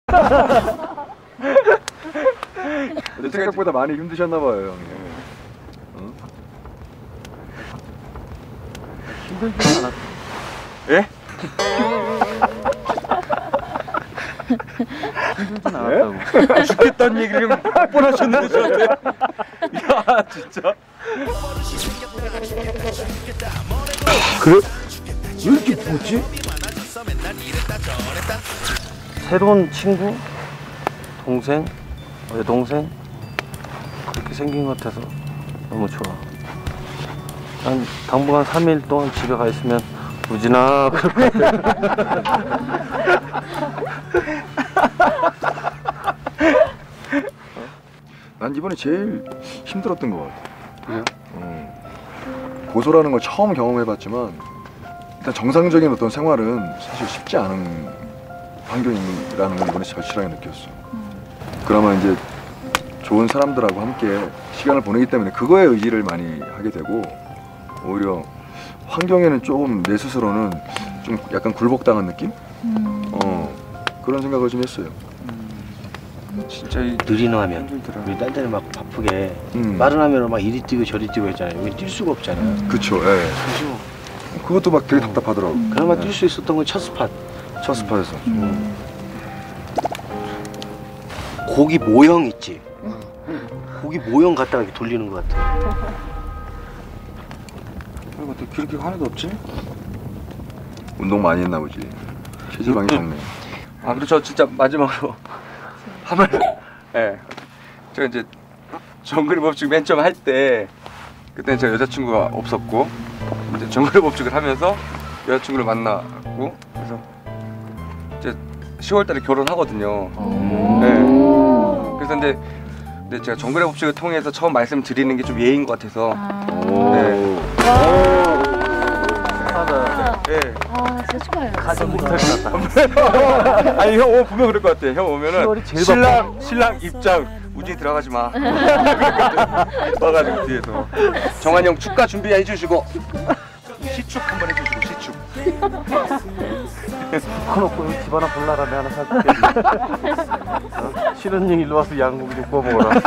근데 생각보다 많이 힘드셨나봐요, 형님. 응? 힘들진 않았어. 예? 힘들진 않았다고. 죽겠다는 얘기를 몇 번 하셨는데 저한테. 야 진짜. 그래? 왜 이렇게 부었지? 새로운 친구, 동생, 여동생 그렇게 생긴 것 같아서 너무 좋아. 난 당분간 3일 동안 집에 가 있으면 우진아 그럴 것 같아. 난 이번에 제일 힘들었던 것 같아. 그래요? 고소라는 걸 처음 경험해봤지만 일단 정상적인 어떤 생활은 사실 쉽지 않은 환경이라는 걸 이번에 절실하게 느꼈어. 그나마 이제 좋은 사람들하고 함께 시간을 보내기 때문에 그거에 의지를 많이 하게 되고 오히려 환경에는 조금 내 스스로는 좀 약간 굴복당한 느낌? 그런 생각을 좀 했어요. 진짜 느린 하면 우리 딴 데는 막 바쁘게 빠른 하면 막 이리 뛰고 저리 뛰고 했잖아요. 여기 뛸 수가 없잖아요. 그쵸. 예. 그것도 막 되게 답답하더라고. 그나마 뛸 수 있었던 건 첫 스팟. 첫 스팟에서. 고기 모형 있지. 고기 모형 갖다가 이렇게 돌리는 것 같아. 그리고 또 기름기 하나도 없지? 운동 많이 했나 보지. 체지방이 적네. 아 그리고 저 진짜 마지막으로 하면 예. 제가 이제 정글의 법칙 맨 처음 할 때 그때는 제가 여자친구가 없었고 이제 정글의 법칙을 하면서 여자친구를 만나고 그래서 이제 10월달에 결혼하거든요. 네. 그래서 근데 제가 정글의 법칙을 통해서 처음 말씀드리는 게 좀 예인 것 같아서. 네. 네. 아 진짜 축하해요. 가슴 못할 것 같다. 아니 형 오면 분명 그럴 것 같아. 형 오면은 제일 신랑 입장 우진이 들어가지 마. 와가지고 뒤에서 정한이 형 축가 준비해 주시고 시축 한번 해주시고 시축. 커놓고 여기 집 하나 볼라라면 하나 사줄게. 싫은 형 일로 와서 양고기 좀 구워 먹어라.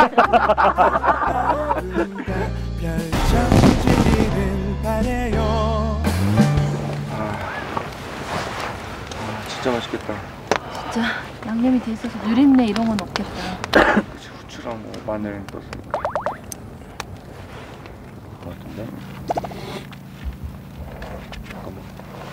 진짜 맛있겠다. 진짜 양념이 돼 있어서 누린내 이런 건 없겠다. 그치, 후추랑 뭐 마늘 넣었으니까. 것 같은데. 잠깐만.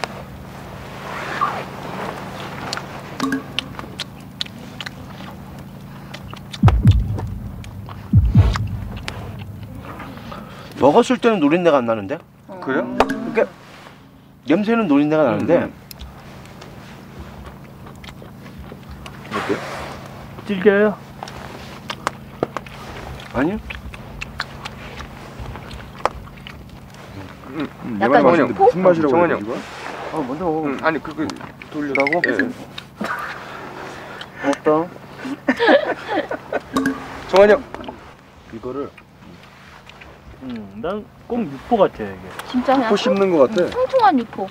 먹었을 때는 노린내가 안 나는데? 그래요? 그러니까 냄새는 노린내가 나는데 어때? 질겨요? 아니요. 내 말 맞는데 무슨 맛이라고 정한이 그래, 형. 이거? 먼저 먹어. 아니 그거 돌려라고? 예. 없다. 정한이 형. 이거를 난 꼭 육포 같아 이게. 진짜 그냥 코 씹는 거 같아. 통통한 육포.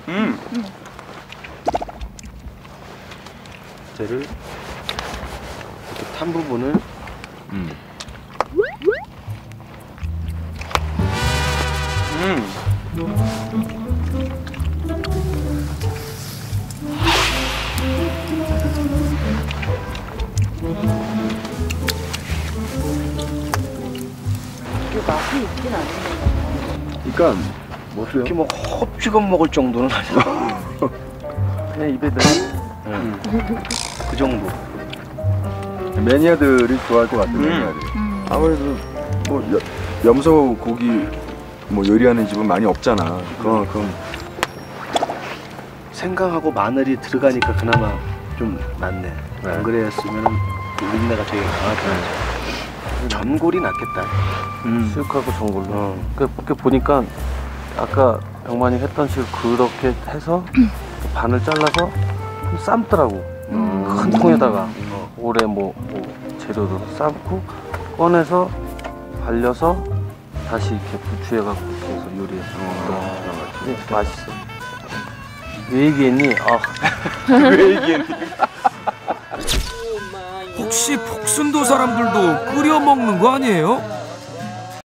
쟤를 이렇게 탄 부분을 그 맛이 있긴 않은데. 그러니까 뭐어요? 이렇게 뭐 헛죽어 먹을 정도는 아니고 그냥 입에 넣어. 그 정도. 매니아들이 좋아할 것 같아. 매니아들이. 아무래도 뭐 염소 고기 뭐 요리하는 집은 많이 없잖아. 그럼 생강하고 마늘이 들어가니까 그나마 좀 낫네. 안 그랬으면은 노린내가 되게 강하다. 전골이 낫겠다. 수육하고 전골로. 그렇게 보니까 아까 병만이 했던 식으로 그렇게 해서 반을 잘라서 삶더라고. 큰 통에다가 오래 뭐 재료도 삶고 꺼내서 발려서 다시 이렇게 부추해갖고 해서 요리해서 맛있어. 왜 얘기했니? 왜 얘기했니? 혹시 복순도 사람들도 끓여 먹는 거 아니에요?